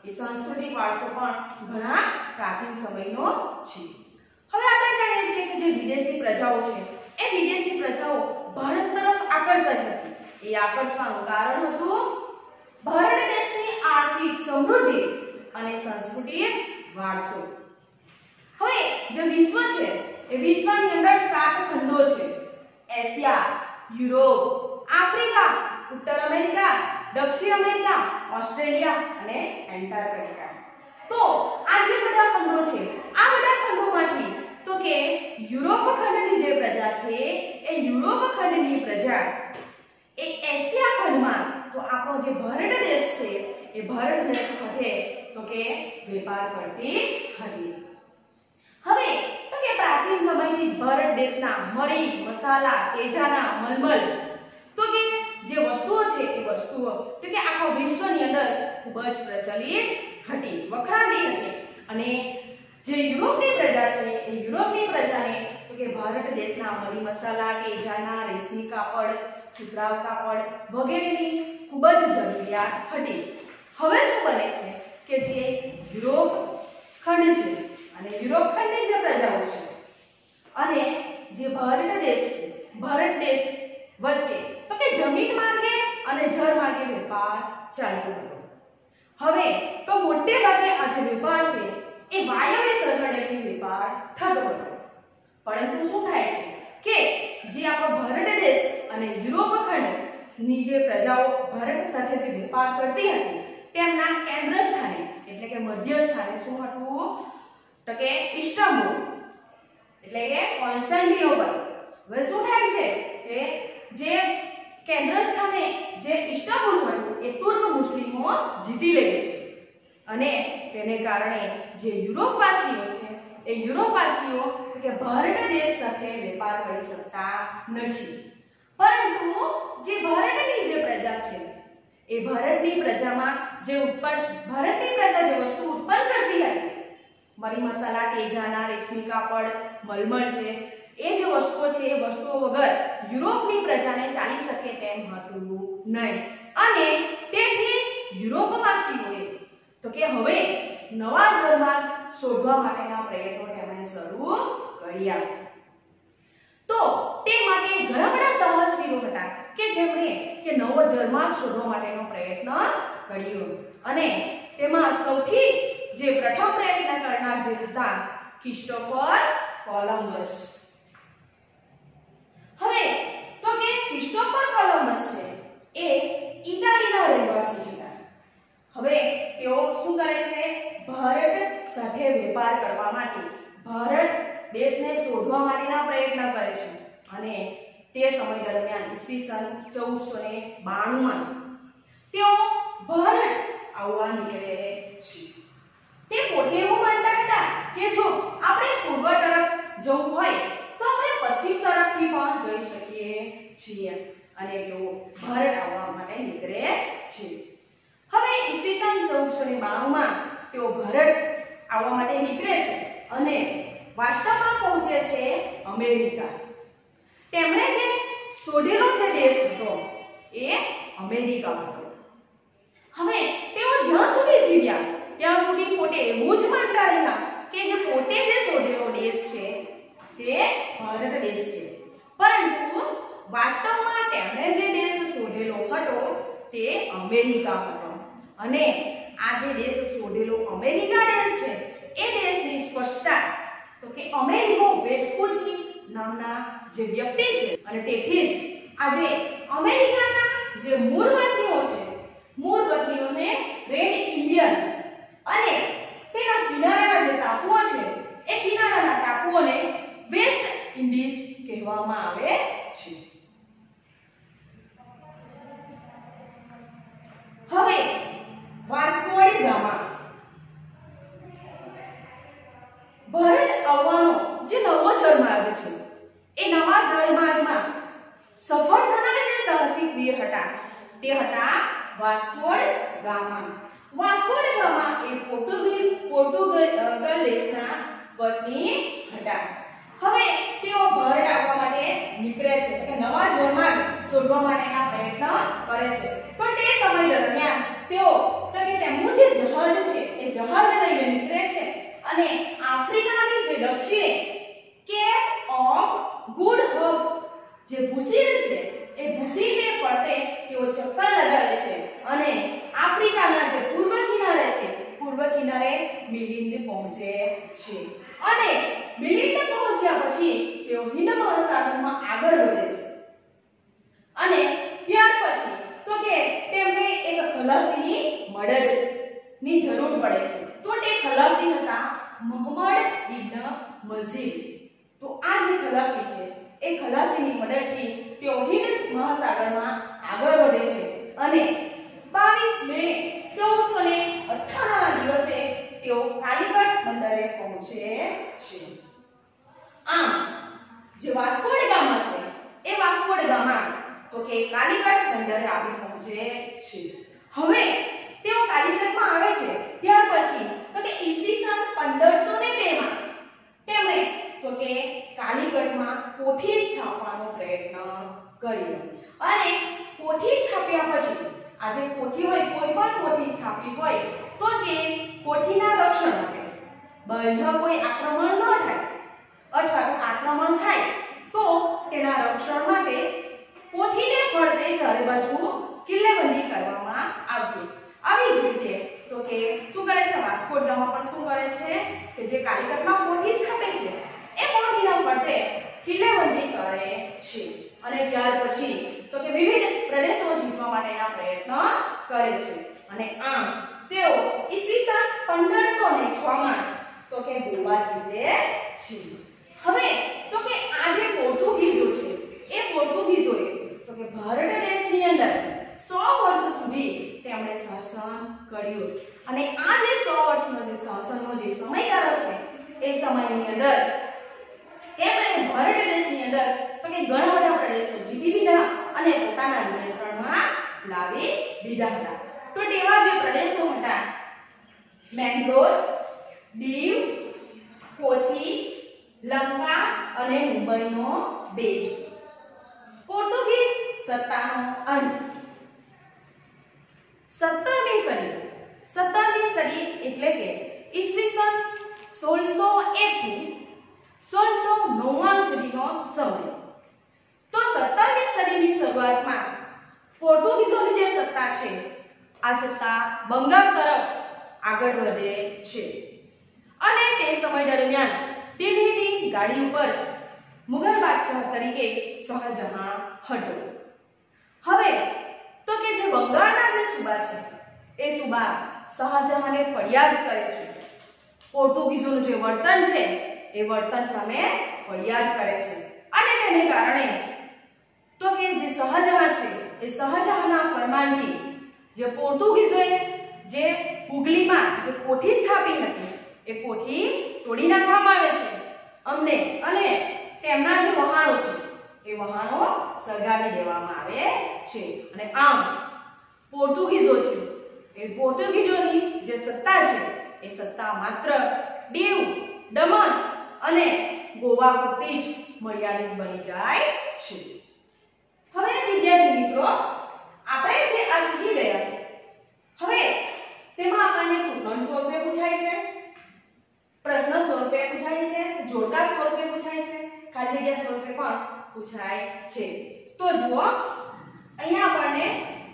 એ સાંસ્કૃતિક વારસો પણ ઘણા પ્રાચીન સમયનો છે. હવે આપણે જાણીએ છીએ કે જે વિદેશી પ્રજાઓ છે એ વિદેશી પ્રજાઓ ભારત તરફ આકર્ષાઈ હતી. એ આકર્ષવાનું કારણ હતું ભારત દેશની આર્થિક સમૃદ્ધિ અને સાંસ્કૃતિક વારસો. હવે જે વિશ્વ છે એ વિશ્વની અંદર 7 ખંડો છે. એશિયા, યુરોપ, આફ્રિકા, ઉત્તર અમેરિકા, દક્ષિણ અમેરિકા, ઓસ્ટ્રેલિયા અને એન્ટાર્કટિકા. તો આ જે બધા ખંડો છે આ બધા ખંડોમાંથી તો કે યુરોપ ખંડની જે પ્રજા છે એ યુરોપ ખંડની પ્રજા એ એશિયા ખંડમાં તો આપણો જે ભારત દેશ છે એ ભારત દેશ સાથે તો કે વેપાર કરતી હતી. હવે તો કે પ્રાચીન સમયથી ભારત દેશના મરી, મસાલા, તેજાના, મલમલ તો કે જે વસ્તુઓ છે એ વસ્તુઓ તો કે આખા વિશ્વની અંદર ખૂબ જ પ્રચલિત હતી, વખણાતી હતી. અને જે યુરોપની પ્રજા છે એ યુરોપની પ્રજાને તો કે ભારત દેશના મરી, મસાલા, તેજાના, રેશમી કાપડ, સુતરાઉ કાપડ વગેરેની ખૂબ જ જરૂરિયાત હતી. હવે શું બને છે કે જે યુરોપ ખંડ છે અને યુરોપ ખંડની જે પ્રજાઓ છે અને જે ભારત દેશ છે ભારત દેશ વચ્ચે તો કે જમીન માર્ગે અને જળ માર્ગે વેપાર ચાલતો હતો. હવે તો મોટે ભાગે આ જે વેપાર છે એ વાયવ્ય સરહદેથી વેપાર થતો હતો. પરંતુ શું થાય છે કે જે આપણો ભારત દેશ અને યુરોપ ખંડની જે પ્રજાઓ ભારત સાથે જે વેપાર કરતી હતી તેમના કેન્દ્ર સ્થાને એટલે કે મધ્ય સ્થાને શું હતું તો કે ઇસ્તાંબુલ એટલે કે કોન્સ્ટાન્ટિનોપલ. હવે શું થાય છે કે જે કેન્દ્ર સ્થાને જે ઇસ્તાંબુલ હતું એ તુર્ક મુસ્લિમો જીતી લે છે અને તેને કારણે જે યુરોપવાસીઓ છે એ યુરોપવાસીઓ તો કે ભારત દેશ સાથે વેપાર કરી શકતા નથી. પરંતુ જે ભારતની જે પ્રજા છે એ ભારતની પ્રજામાં જે ભારતની પ્રજા જે વસ્તુ ઉત્પન્ન કરતી હતી મરી, મસાલા, તેજાના, રેશમી કાપડ, મલમલ છે એ જે વસ્તુઓ છે એ વસ્તુઓ વગર યુરોપની પ્રજાને ચાલી શકે તેમ હતું નહીં. અને તેથી યુરોપવાસીઓએ તો કે હવે નવા જળમાર્ગ શોધવા માટેના પ્રયત્નો તેમણે શરૂ કર્યા. તો તે માટે ઘણા બધા સાહસવીરો હતા કે જેમણે કે નવો જળમાર્ગ શોધવા માટેનો પ્રયત્ન કર્યો. અને તેમાં સૌથી જે પ્રથમ પ્રયત્ન કરનાર જે હતા ક્રિસ્ટોફર કોલંબસ. હવે તો કે ક્રિસ્ટોફર કોલંબસ છે એ ઇટાલીના રહેવાસી હતા. હવે તેઓ શું કરે છે ભારત સાથે વેપાર કરવા માટે ભારત દેશને શોધવા માટેના પ્રયત્ન કરે છે. અને તે સમય દરમિયાન ઈસવીસન 1492 માં તેઓ ભારત આવવા નીકળે છે. તે પોતે એવું માનતા હતા કે જો આપણે પૂર્વ તરફ જવું હોય તો આપણે પશ્ચિમ તરફથી પણ જઈ શકીએ છીએ. અને તેઓ ભારત આવવા માટે નીકળે છે. હવે ઈસવીસન 1492 માં તેઓ ભારત આવવા માટે નીકળે છે અને વાસ્તવમાં પહોંચે છે અમેરિકા. તેમણે જે શોધેલો જે દેશ હતો એ અમેરિકા હતો. હવે તેઓ જ્યાં સુધી જીવ્યા ત્યાં સુધી પોતે એવું જ માનતા રહ્યા કે જે પોતે જે શોધેલો દેશ છે તે ભારત દેશ છે. પરંતુ વાસ્તવમાં તેમણે જે દેશ શોધેલો હતો તે અમેરિકા હતો. અને આ જે દેશ શોધેલો અમેરિકા દેશ છે એ દેશની સ્પષ્ટતા તો કે અમેરિકો વેસ્પુચકી નામના જે વ્યક્તિ છે અને તેથી જ આજે અમેરિકાના જે મૂળ વતનીઓ છે મૂળ વતનીઓને રેડ ઇન્ડિયન અને તેના કિનારાના જે ટાપુઓ છે એ કિનારાના ટાપુઓને વેસ્ટ ઇન્ડિઝ કહેવામાં આવે છે. હવે વાસ્કો ડી ગામા ભારત આવવાનો જે નવો જળમાર્ગ છે એ નવા જળમાર્ગમાં સફળ થનાર જે સાહસિક વીર હતા તે હતા Vasco da Gama. Vasco da Gama એ પોર્ટુગલ દેશના વતની હતા. હવે તેઓ ભારત આવવા માટે નીકળે છે કે નવા જળમાર્ગ શોધવા માટેના પ્રયત્ન કરે છે. પણ તે સમય દરમિયાન તેઓ તો કે તેમનું જે જહાજ છે એ જહાજ લઈને નીકળે છે અને આફ્રિકાની જે દક્ષિણે કેપ ઓફ ગુડ હોપ જે ભૂશીર છે એ ભૂશીરને ફરતે તેઓ ચક્કર લગાવે છે અને આફ્રિકાના જે પૂર્વ કિનારે મિલિંદ પહોંચે છે અને મિલિંદ પહોંચ્યા પછી તેઓ હિંદ મહાસાગરમાં આગળ વધે છે અને ત્યાર પછી તો કે તેમને એક ખલાસીની મદદની જરૂર પડે છે તો તે ખલાસી હતા મુહમ્મદ ઇબ્ન મઝીદ તો આ જે ખલાસી છે એ ખલાસીની મદદથી તેઓ હિંદ મહાસાગરમાં આગળ વધે છે અને 22 મે 1458 ના દિવસે તેઓ કાલિકટ બંદરે પહોંચે છે આમ જે વાસ્કો ડ ગામા છે એ વાસ્કો ડ ગામા તો કે કાલિકટ બંદરે આવી પહોંચે છે હવે તેઓ કાલિકટમાં આવે છે ત્યાર પછી તો કે ઈસવીસન 1502 માં તેમણે તો કે કાલિકટમાં કોઠી સ્થાપવાનો પ્રયત્ન કર્યો અને કોઠી સ્થાપ્યા પછી આજે કોઠી હોય કોઈ પણ કોઠી સ્થાપી હોય તો તે કોઠીના રક્ષણ માટે બહારથી કોઈ આક્રમણ ન થાય અથવા તો આક્રમણ થાય તો તેના રક્ષણ માટે કોઠીને ફરતે ચારે બાજુ કિલ્લેબંધી કરવામાં આવતી આવી જ રીતે તો કે શું કરે છે વાસ્કો ડ ગામા પણ શું કરે છે કે જે કાલિકટમાં કોઠી સ્થાપે છે એ કોઠીના ફરતે કિલ્લેબંધી કરે છે અને ત્યાર પછી તો કે વિવિધ પ્રદેશો જીતવા માટેના પ્રયત્ન કરે છે અને આમ તેઓ ઈસવીસન 1506 માં તો કે ગોવા જીતે છે હવે તો કે આ જે પોર્ટુગીઝો છે એ પોર્ટુગીઝોએ તો કે ભારત દેશની અંદર 100 વર્ષ સુધી તેમણે શાસન કર્યું અને આ જે 100 વર્ષનો જે શાસનનો જે સમયગાળો છે એ સમયની અંદર તેમણે ભારત દેશની અંદર તો કે ઘણા બધા પ્રદેશો જીતી લીધા અને પોતાના નિયંત્રણમાં લાવી દીધા હતા તો તેવા જે પ્રદેશો હતા મેંગલોર દીવ કોચી લંકા અને મુંબઈનો બેટ પોર્ટુગીઝ સત્તાનો અંત 17મી સદી એટલે કે ઈસવીસન 1601 થી 1699 સુધીનો સમય તો 17મી સદીની શરૂઆતમાં પોર્ટુગીઝોની જે સત્તા છે આ સત્તા બંગાળ તરફ આગળ વધે છે અને તે સમય દરમિયાન દિલ્હીની ગાડી ઉપર મુગલ બાદશાહ તરીકે શાહજહાં હતો હવે તો કે જે બંગાળના જે સૂબા છે એ સૂબા શાહજહાંને ફરિયાદ કરે છે પોર્ટુગીઝોનું જે વર્તન છે એ વર્તન સામે ફરિયાદ કરે છે અને તેને કારણે તો કે જે શાહજહાં છે એ શાહજહાંના ફરમાનથી જે પોર્ટુગીઝોએ જે હુગલીમાં જે કોઠી સ્થાપી હતી એ કોઠી તોડી નાખવામાં આવે છે અને તેમના જે વહાણો છે એ વહાણો સળગાવી દેવામાં આવે છે અને આમ પોર્ટુગીઝો છે એ પોર્ટુગીઝોની જે સત્તા છે એ સત્તા માત્ર દીવ દમણ અને ગોવા પૂરતી જ મર્યાદિત બની જાય છે હવે વિદ્યાર્થી મિત્રો આપણે જે આ શીખી ગયા હવે તેમાં આપણને પૂર્ણાંક સ્વરૂપે પૂછાય છે પ્રશ્ન સ્વરૂપે પૂછાય છે જોડકા સ્વરૂપે પૂછાય છે ખાલી જગ્યા સ્વરૂપે પણ પૂછાય છે તો જુઓ અહીંયા આપણને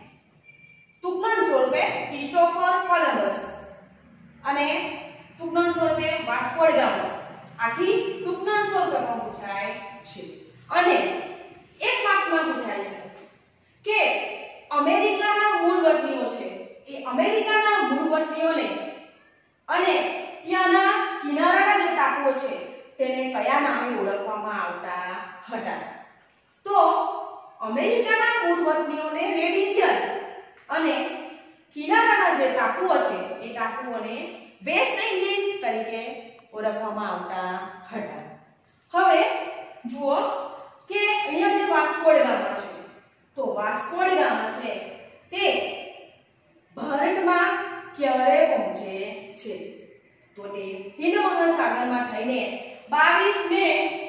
ટૂંકનામ સ્વરૂપે ક્રિસ્ટોફર કોલંબસ અને ટૂંકનામ સ્વરૂપે વાસ્કો ડ ગામા આખી ટૂંકનામ સ્વરૂપે પણ પૂછાય છે અને એક માર્ક્સમાં પૂછાય છે કે અમેરિકાના મૂળ વતનીઓ છે એ અમેરિકાના મૂળ વતનીઓને અને ત્યાંના કિનારાના જે ટાપુઓ છે તેને કયા નામે ઓળખવામાં આવતા હતા તો અમેરિકાના મૂળ વતનીઓને રેડ ઇન્ડિયન અને કિનારાના જે ટાપુઓ છે એ ટાપુઓને વેસ્ટ ઇન્ડિઝ તરીકે ઓળખવામાં આવતા હતા હવે જુઓ કે અહીંયા જે વાસ્કો ડ ગામા છે તો વાસ્કો ડ ગામા છે તે ભારતમાં ક્યારે પહોંચે છે તો તે હિંદ મહાસાગરમાં થઈને 22 મે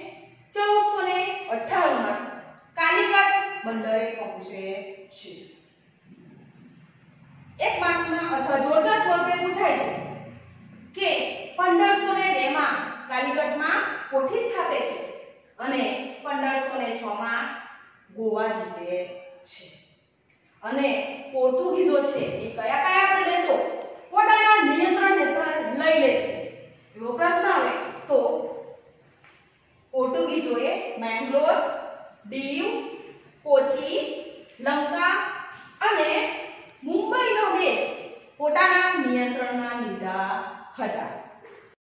1458 માં કાલિકટ બંદરે પહોંચે છે 1 માર્ક્સમાં અથવા જોડકા સ્વરૂપે પૂછાય છે કે 1502 માં કાલિકટમાં કોઠી સ્થાપે છે અને 1506 માં ગોવા જીતે છે અને પોર્ટુગીઝો છે એ કયા કયા પ્રદેશો પોતાના નિયંત્રણ હેઠળ લઈ લે છે એવો પ્રશ્ન આવે તો પોર્ટુગીઝોએ મેંગ્લોર, દીવ, કોચી, લંકા અને મુંબઈનો બેટ પોતાના નિયંત્રણમાં લીધા હતા.